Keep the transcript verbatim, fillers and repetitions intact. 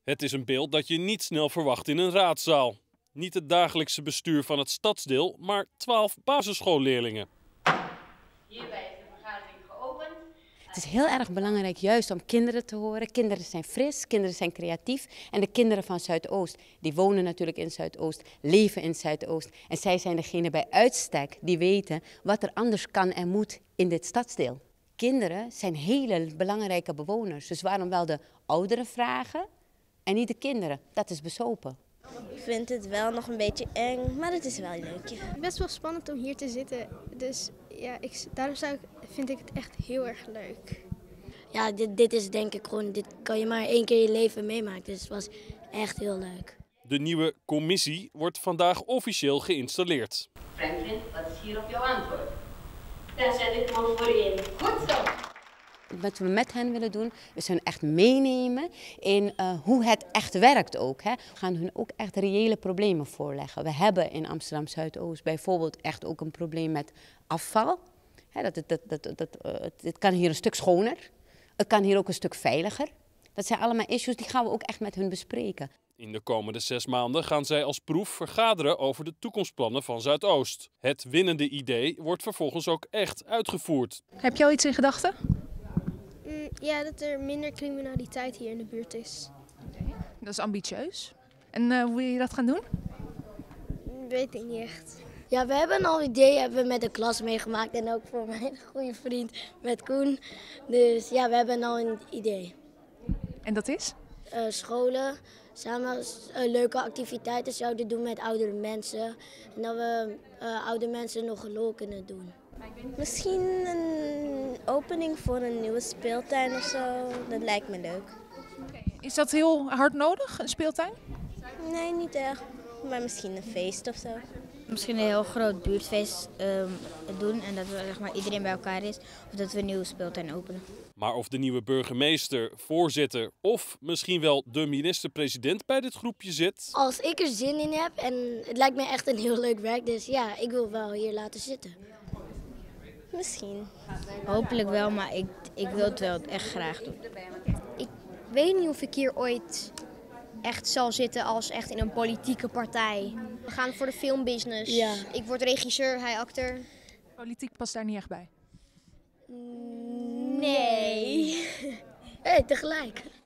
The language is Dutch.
Het is een beeld dat je niet snel verwacht in een raadzaal. Niet het dagelijkse bestuur van het stadsdeel, maar twaalf basisschoolleerlingen. Hierbij is de vergadering geopend. Het is heel erg belangrijk juist om kinderen te horen. Kinderen zijn fris, kinderen zijn creatief. En de kinderen van Zuidoost, die wonen natuurlijk in Zuidoost, leven in Zuidoost. En zij zijn degene bij uitstek die weten wat er anders kan en moet in dit stadsdeel. Kinderen zijn hele belangrijke bewoners. Dus waarom wel de ouderen vragen en niet de kinderen? Dat is bezopen. Ik vind het wel nog een beetje eng, maar het is wel leuk. Best wel spannend om hier te zitten. Dus ja, ik, daarom zou ik, vind ik het echt heel erg leuk. Ja, dit, dit is denk ik gewoon, dit kan je maar één keer in je leven meemaken. Dus het was echt heel leuk. De nieuwe commissie wordt vandaag officieel geïnstalleerd. Franklin, wat is hierop jouw antwoord? Dan zet ik hem voor je in. Goed zo. Wat we met hen willen doen, is hun echt meenemen in uh, hoe het echt werkt ook. Hè. We gaan hun ook echt reële problemen voorleggen. We hebben in Amsterdam Zuidoost bijvoorbeeld echt ook een probleem met afval. Hè, dat, dat, dat, dat, dat, uh, het kan hier een stuk schoner, het kan hier ook een stuk veiliger. Dat zijn allemaal issues die gaan we ook echt met hun bespreken. In de komende zes maanden gaan zij als proef vergaderen over de toekomstplannen van Zuidoost. Het winnende idee wordt vervolgens ook echt uitgevoerd. Heb je al iets in gedachten? Mm, ja, dat er minder criminaliteit hier in de buurt is. Dat is ambitieus. En uh, hoe wil je dat gaan doen? Weet ik niet echt. Ja, we hebben al ideeën hebben we met de klas meegemaakt en ook voor mijn goede vriend met Koen. Dus ja, we hebben al een idee. En dat is? Uh, scholen samen uh, leuke activiteiten zouden doen met oudere mensen. En dat we uh, oude mensen nog een lol kunnen doen. Misschien een opening voor een nieuwe speeltuin of zo. Dat lijkt me leuk. Is dat heel hard nodig, een speeltuin? Nee, niet echt. Maar misschien een feest of zo. Misschien een heel groot buurtfeest um, doen en dat we, zeg maar, iedereen bij elkaar is. Of dat we een nieuwe speeltuin openen. Maar of de nieuwe burgemeester, voorzitter of misschien wel de minister-president bij dit groepje zit? Als ik er zin in heb en het lijkt me echt een heel leuk werk, dus ja, ik wil wel hier laten zitten. Misschien. Hopelijk wel, maar ik, ik wil het wel echt graag doen. Ik weet niet of ik hier ooit echt zal zitten als echt in een politieke partij. We gaan voor de filmbusiness. Ja. Ik word regisseur, hij acteur. Politiek past daar niet echt bij. Nee. Hé, hey, tegelijk.